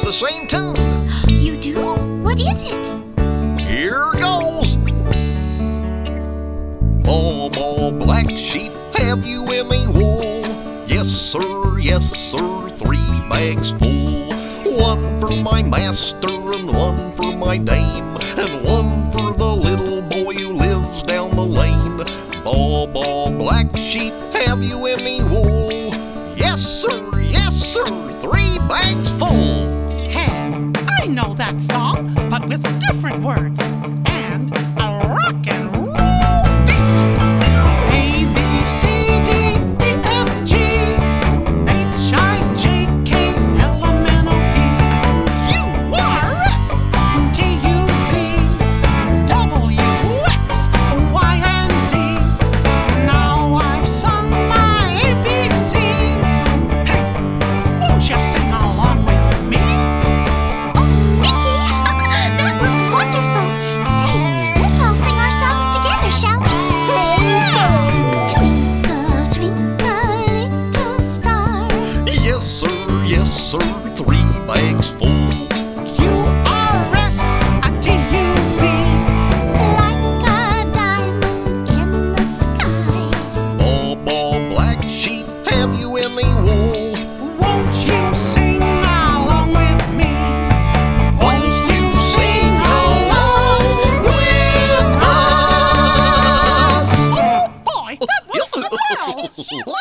the same tune. You do? What is it? Here goes. Baa, baa, black sheep, have you any wool? Yes, sir, 3 bags full. One for my master and one for my dame, and one for the little boy who lives down the lane. Baa, baa, black sheep, have you any wool? Yes, sir, 3 bags full. Hey, I know that song, but with different words and a rock and roll beat. A, B, C, D, E, F, G, H, I, J, K, L, M, N, O, P, Q, R, S, T, U, V, W, X, Y, and Z. Now I've sung my ABCs. Hey, won't you sing along with me? Oh, Mickey, that was wonderful. Say, let's all sing our songs together, shall we? Twinkle, twinkle, little star. Yes, sir, 3 bags full. Q-R-S-T-U-V. Like a diamond in the sky. Baa, baa, black sheep, have you any wool? Won't you sing along with me? Won't you sing along with us? Oh boy, that was swell!